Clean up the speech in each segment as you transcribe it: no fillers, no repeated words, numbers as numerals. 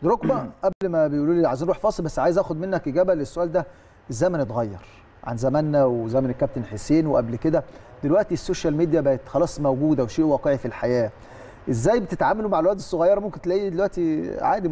دروجبا قبل ما بيقولوا لي عايزين نروح فاصل، بس عايز اخد منك اجابه للسؤال ده. الزمن اتغير عن زماننا وزمن الكابتن حسين وقبل كده، دلوقتي السوشيال ميديا بقت خلاص موجوده وشيء واقعي في الحياه. ازاي بتتعاملوا مع الولاد الصغيره؟ ممكن تلاقيه دلوقتي عادي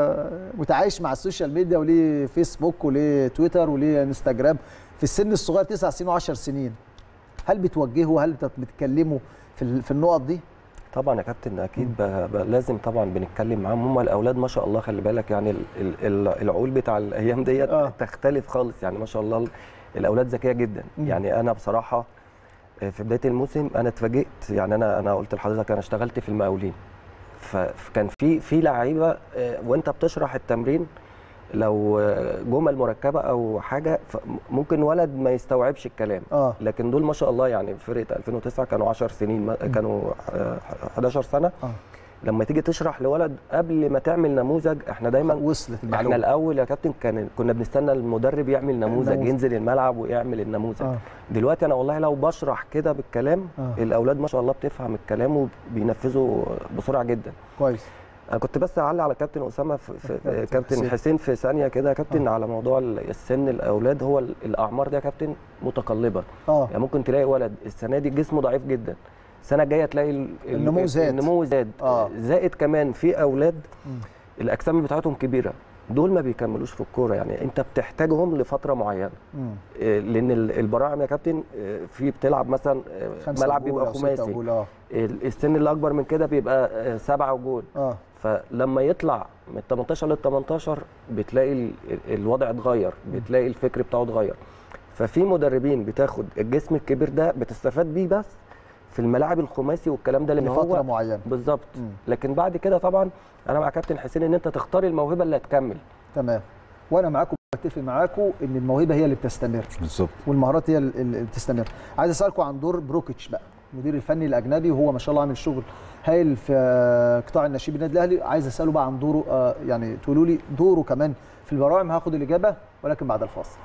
متعايش مع السوشيال ميديا، وليه فيسبوك وليه تويتر وليه انستجرام في السن الصغير 9 سنين و10 سنين. هل بتوجهوا؟ هل بتتكلموا في النقط دي؟ طبعا يا كابتن اكيد لازم طبعا بنتكلم معاهم. هم الاولاد ما شاء الله خلي بالك يعني العقول بتاع الايام ديت تختلف خالص يعني ما شاء الله. الاولاد ذكيه جدا. يعني انا بصراحه في بدايه الموسم انا اتفاجئت. يعني انا قلت لحضرتك انا اشتغلت في المقاولين، فكان في لعيبه وانت بتشرح التمرين لو جمل مركبه او حاجه ممكن ولد ما يستوعبش الكلام. لكن دول ما شاء الله يعني فرقه 2009 كانوا 10 سنين كانوا 11 سنه. لما تيجي تشرح لولد قبل ما تعمل نموذج، احنا دايما وصلت المعلومه. احنا الاول يا كابتن كنا بنستنى المدرب يعمل نموذج ينزل الملعب ويعمل النموذج. دلوقتي انا والله لو بشرح كده بالكلام الاولاد ما شاء الله بتفهم الكلام وبينفذوا بسرعه جدا. كويس. انا كنت بس اعلق على كابتن اسامه في كابتن حسين في ثانيه كده يا كابتن على موضوع السن. الاولاد هو الاعمار ده يا كابتن متقلبه. يعني ممكن تلاقي ولد السنه دي جسمه ضعيف جدا، السنه الجايه تلاقي النمو زاد. زائد كمان في اولاد الاجسام بتاعتهم كبيره، دول ما بيكملوش في الكوره. يعني انت بتحتاجهم لفتره معينه. لان البراعم يا كابتن في بتلعب مثلا ملعب بيبقى خماسي، السن اللي اكبر من كده بيبقى 7 وجول. فلما يطلع من 18 لل 18 بتلاقي الوضع اتغير، بتلاقي الفكر بتاعه اتغير. ففي مدربين بتاخد الجسم الكبير ده بتستفاد بيه بس في الملاعب الخماسي والكلام ده لان لفتره معينه بالظبط. لكن بعد كده طبعا انا مع كابتن حسين ان انت تختار الموهبه اللي هتكمل. تمام. وانا معاكم بتفق معاكم ان الموهبه هي اللي بتستمر بالظبط، والمهارات هي اللي بتستمر. عايز اسالكم عن دور بروكيتش بقى، المدير الفني الاجنبي، وهو ما شاء الله عامل شغل هايل في قطاع الناشئين بالنادي الاهلي. عايز اساله بقى عن دوره، يعني تقولوا لي دوره كمان في البراعم. هاخد الاجابه ولكن بعد الفاصل.